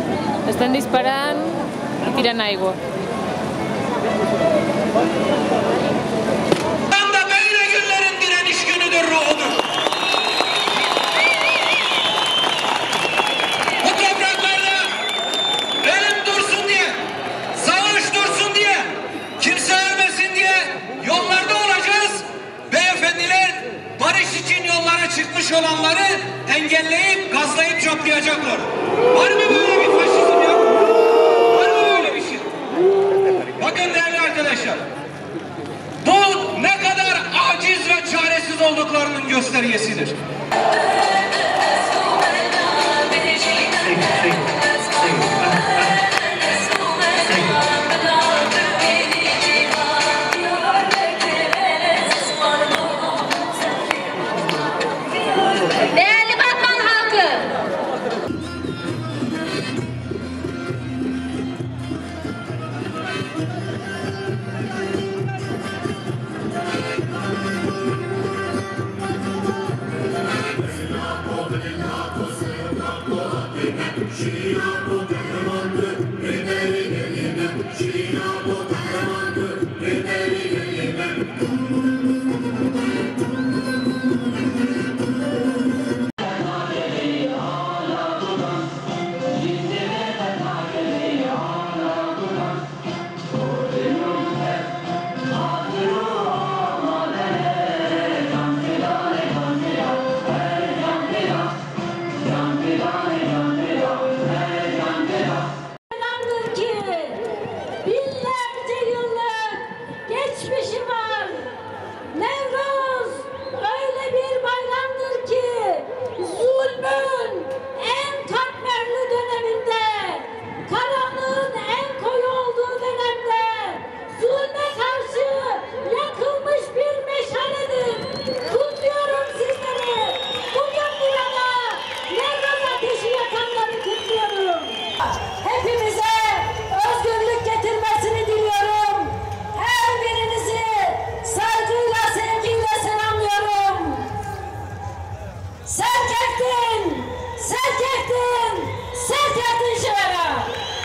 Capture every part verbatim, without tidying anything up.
Estan disparant i tirant aigua. Tam da böyle günlerin direniş günüdür ruhudur. Bu topraklarda ölüm dursun diye, savaş dursun diye, kimse ölmesin diye yollarda olacağız. Beyefendiler barış için yollara çıkmış olanları engelleyip, gazlayıp çaplayacaklar. Var mı böyle bir faşizm ya? Var mı böyle bir şey? Bakın değerli arkadaşlar, bu ne kadar aciz ve çaresiz olduklarının göstergesidir. Değerli Batman halkı, inandır ki binlerce yıllık geçmişi var. Nevruz öyle bir bayramdır ki zulmün en katmerli döneminde, karanlığın en koyu olduğu dönemde zulme karşı yakılmış bir meşaledir. Kutluyorum sizleri. Bugün burada Nevruz ateşi yakanları kutluyorum. Hepimize özgürlük getirmesini diliyorum. Her birinizi saygıyla, sevgiyle selamlıyorum. Serkektin, serkektin, serkektin şehre.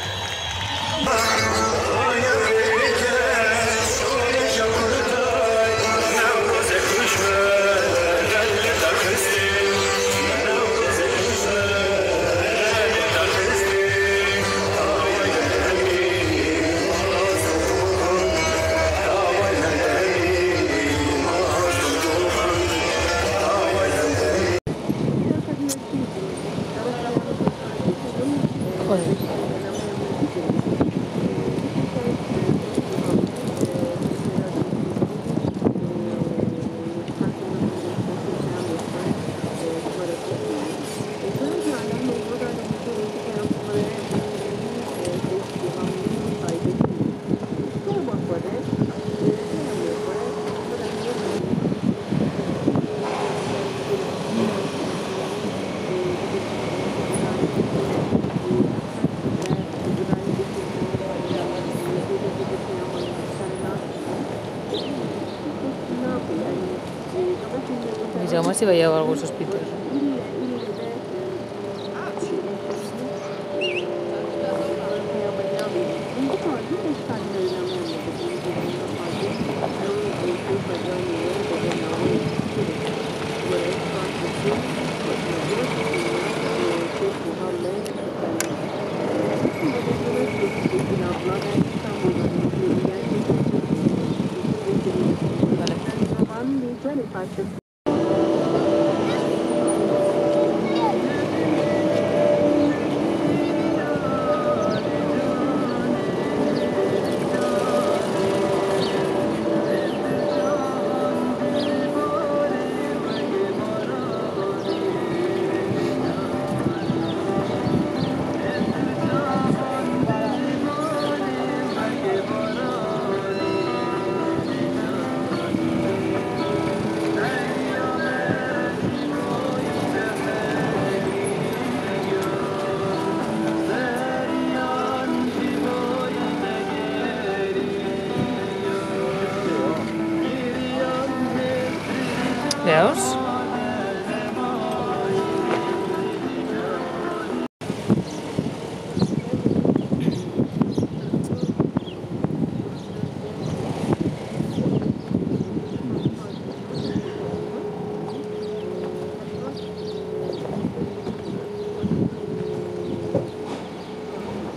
Vegeu-me si veieu algú sospitós.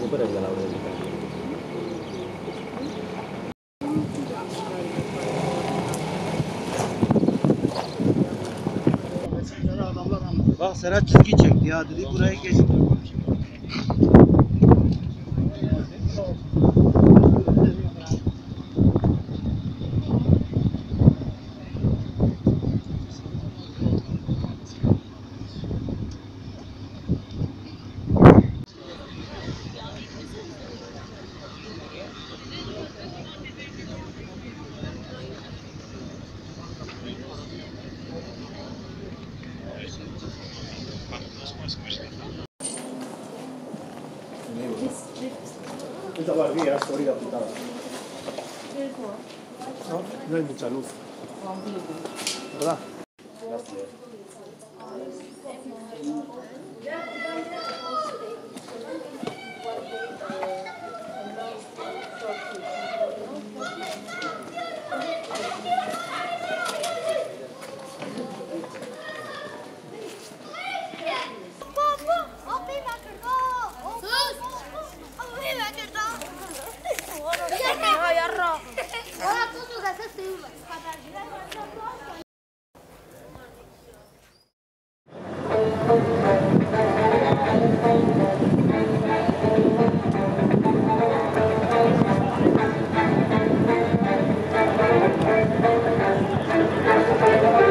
Bak Serhat çizgi çekti ya dedi buraya geç. Esta barbilla es ahorita apuntada. No, no hay mucha luz. ¿Verdad? Thank you.